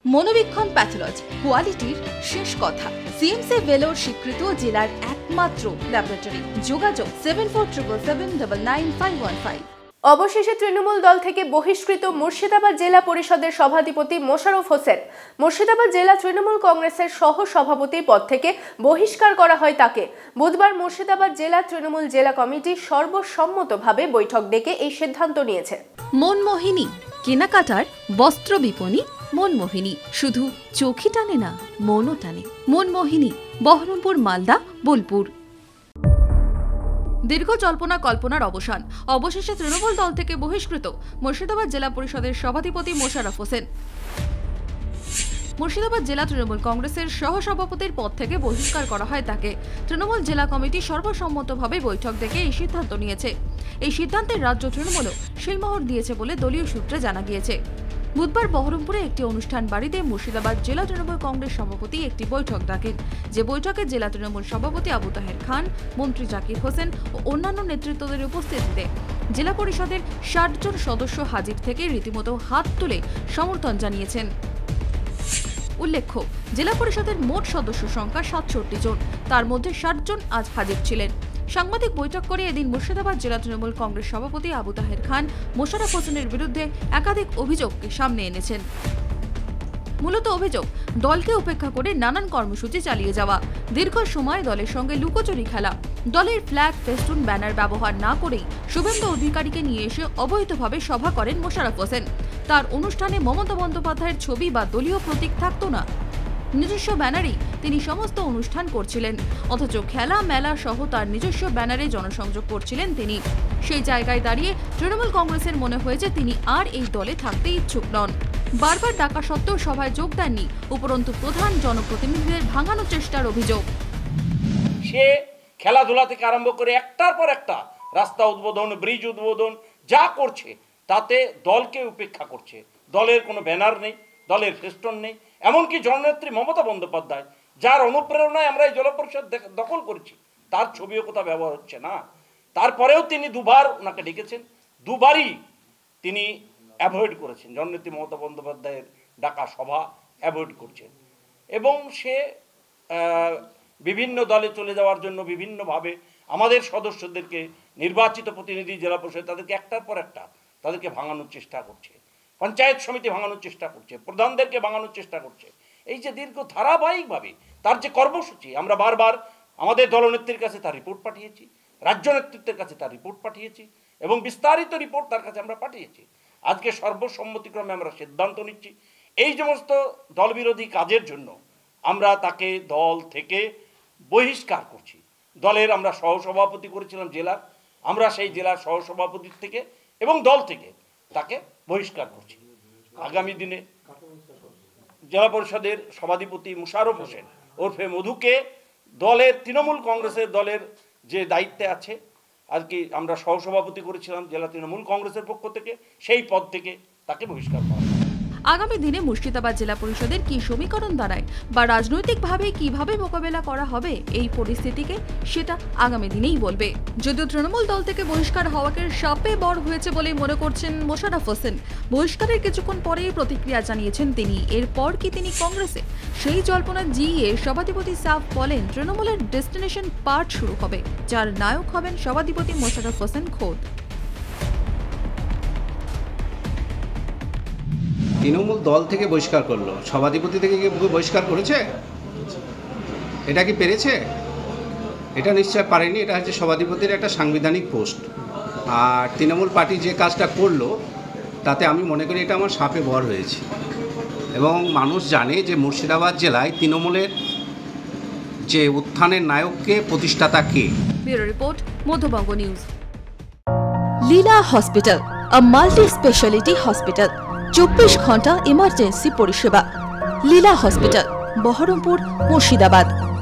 মনোবীক্ষণ pathology কোয়ালিটির শেষ কথা। সিএমসি ভেলোর স্বীকৃত জেলার একমাত্র ল্যাবরেটরি। যোগাযোগ 7477799515। অবশেষে তৃণমূল দল থেকে বহিষ্কৃত মুর্শিদাবাদ জেলা পরিষদের সভাধিপতি মোশাররফ হোসেন। মুর্শিদাবাদ জেলা তৃণমূল কংগ্রেসের সহ সভাপতি পদ থেকে বহিষ্কার করা হয় তাকে। বুধবার মুর্শিদাবাদ জেলা তৃণমূল জেলা কমিটি সর্বসম্মতভাবে বৈঠক ডেকে এই সিদ্ধান্ত নিয়েছে। মনমোহিনী কেনাকাটার বস্ত্র বিপণী মনমোহিনী শুধু চোখই টানে না, মনও টানে। মনমোহিনী, বহরমপুর, মালদা, বোলপুর। দীর্ঘ জল্পনা কল্পনার অবসান। অবশেষে তৃণমূল দল থেকে বহিষ্কৃত মুর্শিদাবাদ জেলা পরিষদের সভাধিপতি মোশাররফ হোসেন। মুর্শিদাবাদ জেলা তৃণমূল কংগ্রেসের সহসভাপতির পদ থেকে বহিষ্কার করা হয় তাকে। তৃণমূল জেলা কমিটি সর্বসম্মতভাবে বৈঠক ডেকে এই সিদ্ধান্ত নিয়েছে। এই সিদ্ধান্তের রাজ্য তৃণমূলও শিলমোহর দিয়েছে বলে দলীয় সূত্রে জানা গিয়েছে। বুধবার বহরমপুরে একটি অনুষ্ঠান বাড়িতে মুর্শিদাবাদ জেলা তৃণমূল কংগ্রেস সভাপতি একটি বৈঠক ডাকেন। যে বৈঠকে জেলা তৃণমূল সভাপতি আবু তাহের খান, মন্ত্রী জাকির হোসেন ও অন্যান্য নেতৃত্বদের উপস্থিতিতে জেলা পরিষদের ৬০ জন সদস্য হাজির থেকে রীতিমতো হাত তুলে সমর্থন জানিয়েছেন। উল্লেখ্য, জেলা পরিষদের মোট সদস্য সংখ্যা ৬৭ জন, তার মধ্যে ৬০ জন আজ হাজির ছিলেন। সাংবাদিক বৈঠক করে এদিন মুর্শিদাবাদ জেলা তৃণমূল কংগ্রেস সভাপতি আবু তাহের খান মোশাররফ হোসেনের বিরুদ্ধে একাধিক অভিযোগকে সামনে এনেছেন। মূলত অভিযোগ, দলকে উপেক্ষা করে নানান কর্মসূচি চালিয়ে যাওয়া, দীর্ঘ সময় দলের সঙ্গে লুকোচুরি খেলা, দলের ফ্ল্যাগ, ফেস্টুন, ব্যানার ব্যবহার না করেই শুভেন্দু অধিকারীকে নিয়ে এসে অবৈধভাবে সভা করেন মোশাররফ হোসেন। তার অনুষ্ঠানে মমতা বন্দ্যোপাধ্যায়ের ছবি বা দলীয় প্রতীক থাকত না। নিজস্ব ব্যানারেই তিনি সমস্ত অনুষ্ঠান করছিলেন, অথচ খেলা মেলা সহ তার নিজস্ব ব্যানারে জনসংযোগ করছিলেন তিনি। সেই জায়গায় দাঁড়িয়ে তৃণমূল কংগ্রেসের মনে হয়েছে তিনি আর এই দলে থাকতে ইচ্ছুক নন। বারবার ডাকা সত্ত্বেও সভায় যোগ দেননি, উপরন্তু প্রধান জনপ্রতিনিধিদের ভাঙানোর চেষ্টার অভিযোগ। সে খেলাধুলা থেকে আরম্ভ করে একটার পর একটা রাস্তা উদ্বোধন, ব্রিজ উদ্বোধন যা করছে তাতে দলকে উপেক্ষা করছে। দলের কোনো ব্যানার নেই, দলের ফেস্টন নেই। এমনকি জননেত্রী মমতা বন্দ্যোপাধ্যায়, যার অনুপ্রেরণায় আমরা এই জেলা পরিষদ দখল করেছি, তার ছবিও কোথাও ব্যবহার হচ্ছে না। তারপরেও তিনি দুবার ওনাকে ডেকেছেন, দুবারই তিনি অ্যাভয়েড করেছেন। জননেত্রী মমতা বন্দ্যোপাধ্যায়ের ডাকা সভা অ্যাভয়েড করছেন এবং সে বিভিন্ন দলে চলে যাওয়ার জন্য বিভিন্নভাবে আমাদের সদস্যদেরকে, নির্বাচিত প্রতিনিধি জেলা পরিষদ, তাদেরকে একটার পর একটা তাদেরকে ভাঙানোর চেষ্টা করছে। পঞ্চায়েত সমিতি ভাঙানোর চেষ্টা করছে, প্রধানদেরকে ভাঙানোর চেষ্টা করছে। এই যে দীর্ঘ ধারাবাহিকভাবে তার যে কর্মসূচি, আমরা বারবার আমাদের দলনেত্রীর কাছে তার রিপোর্ট পাঠিয়েছি, রাজ্য নেতৃত্বের কাছে তার রিপোর্ট পাঠিয়েছি এবং বিস্তারিত রিপোর্ট তার কাছে আমরা পাঠিয়েছি। আজকে সর্বসম্মতিক্রমে আমরা সিদ্ধান্ত নিচ্ছি এই সমস্ত দলবিরোধী কাজের জন্য আমরা তাকে দল থেকে বহিষ্কার করছি। দলের আমরা সহসভাপতি করেছিলাম জেলার, আমরা সেই জেলার সহসভাপতির থেকে এবং দল থেকে তাকে বহিষ্কার করছি। আগামী দিনে জেলা পরিষদের সভাধিপতি মোশাররফ হোসেন ওরফে মধুকে দলের তৃণমূল কংগ্রেসের দলের যে দায়িত্বে আছে, আজকে আমরা সহসভাপতি করেছিলাম জেলা তৃণমূল কংগ্রেসের পক্ষ থেকে, সেই পদ থেকে তাকে বহিষ্কার করা। আগামী দিনে মুর্শিদাবাদ জেলা পরিষদের কি সমীকরণ দাঁড়ায় বা রাজনৈতিকভাবে কিভাবে মোকাবেলা করা হবে এই পরিস্থিতিকে, সেটা আগামী দিনেই বলবে। যদিও তৃণমূল দল থেকে বহিষ্কার হওয়াকে সাপে বর হয়েছে বলে মনে করছেন মোশাররফ হোসেন। বহিষ্কারের কিছুক্ষণ পরেই প্রতিক্রিয়া জানিয়েছেন তিনি। এরপর কি তিনি কংগ্রেসে, সেই জল্পনা জিইয়ে সভাধিপতি সাফ বলেন তৃণমূলের ডেস্টিনেশন পার্ট শুরু হবে, যার নায়ক হবেন সভাধিপতি মোশাররফ হোসেন খোদ। তৃণমূল দল থেকে বহিষ্কার করলো, সভাধিপতি থেকে কি বহিষ্কার করেছে? এটা কি পেরেছে? এটা নিশ্চয় পারেনি। এটা হচ্ছে সভাধিপতির একটা সাংবিধানিক পোস্ট। আর তৃণমূল পার্টি যে কাজটা করলো তাতে আমি মনে করি এটা আমার সাপে বর হয়েছে এবং মানুষ জানে যে মুর্শিদাবাদ জেলায় তৃণমূলের যে উত্থানের নায়ককে, প্রতিষ্ঠাতা কে। Bureau report, Madhyabanga news. Leela hospital, a multi speciality hospital, 24 ঘন্টা ইমার্জেন্সি পরিষেবা। লীলা হসপিটাল, বহরমপুর, মুর্শিদাবাদ।